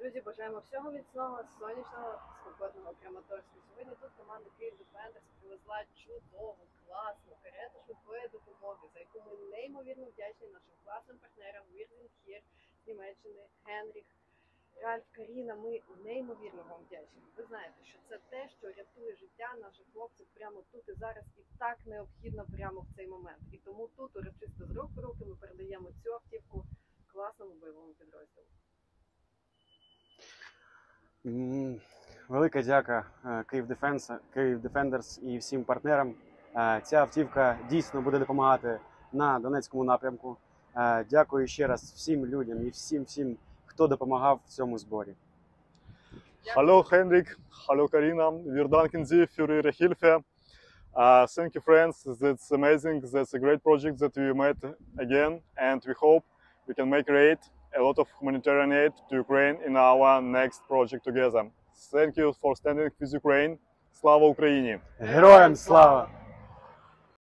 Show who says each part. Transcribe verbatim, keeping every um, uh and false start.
Speaker 1: Друзі, бажаємо всього міцного, сонячного, спокійного Краматорську. Сьогодні тут команда Київ Дефендерс привезла чудову, класну карету швидкої допомоги, за яку ми неймовірно вдячні нашим класним партнерам Вірзін Хір з Німеччини, Генріх, Ральф, Каріна. Ми неймовірно вам вдячні. Ви знаєте, що це те, що рятує життя наших хлопців прямо тут і зараз, і так необхідно прямо в цей момент. І тому тут урочисто з рук в руки ми передаємо цю автівку класному бойовому підрозділу.
Speaker 2: Велика дяка Київ Дефенс, Київ Дефендерс і всім партнерам. Ця автівка дійсно буде допомагати на Донецькому напрямку. Дякую ще раз всім людям і всім-всім, хто допомагав в цьому зборі.
Speaker 3: Hallo Henrik, hallo Karina, wir danken Sie für Ihre Hilfe. Uh, thank you friends, that's amazing, that's a great project that we met again, and we hope we can make great a lot of humanitarian aid to Ukraine in our next project together. Thank you for standing with Ukraine. Слава Україні!
Speaker 2: Героям слава!